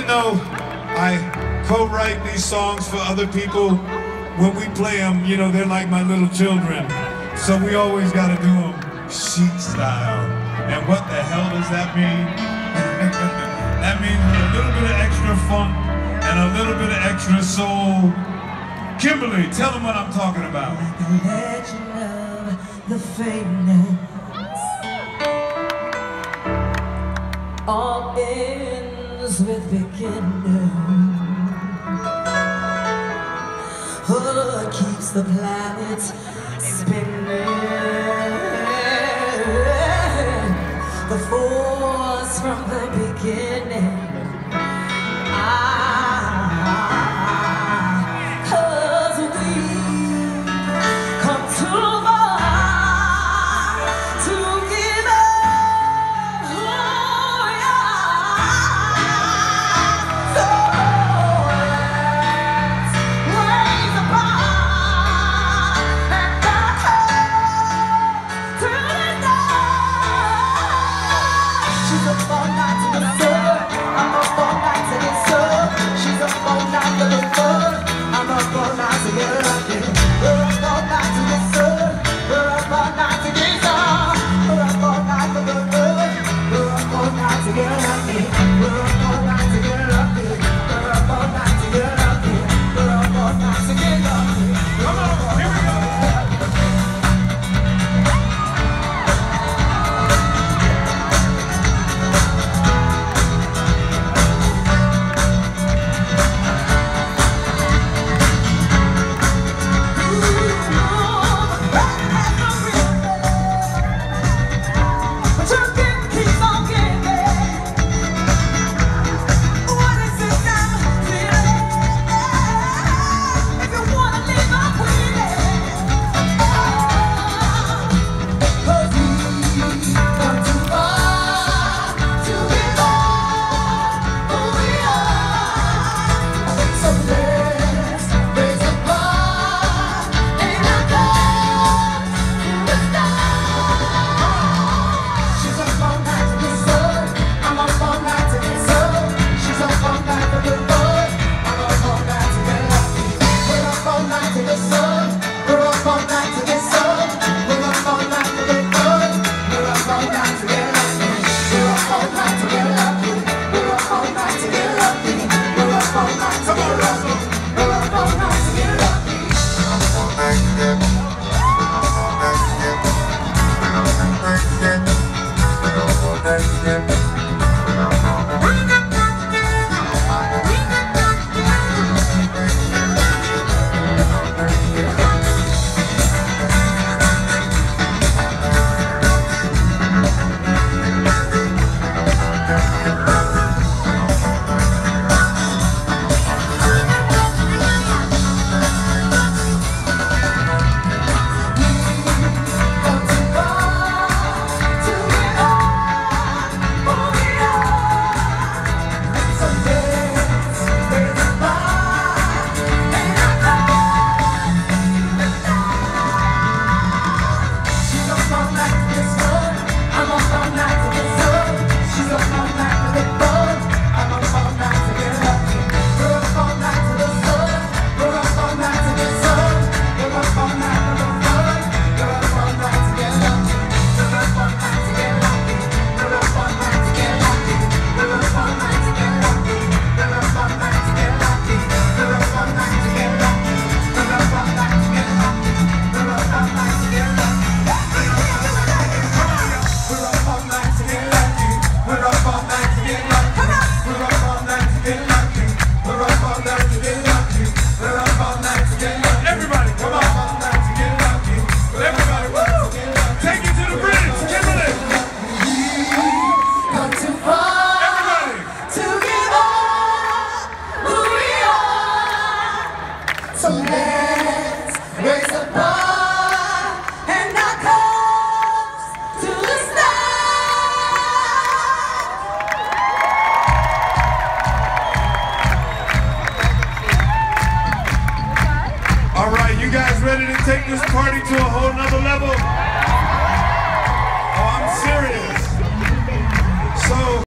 know I co-write these songs for other people. When we play them, you know, they're like my little children. So we always got to do them chic style. And what the hell does that mean? That means a little bit of extra funk and a little bit of extra soul. Kimberly, tell them what I'm talking about. Like the legend of the famous, all ends with beginning. What keeps the planet spinning? The force from the beginning. Ready to take this party to a whole nother level?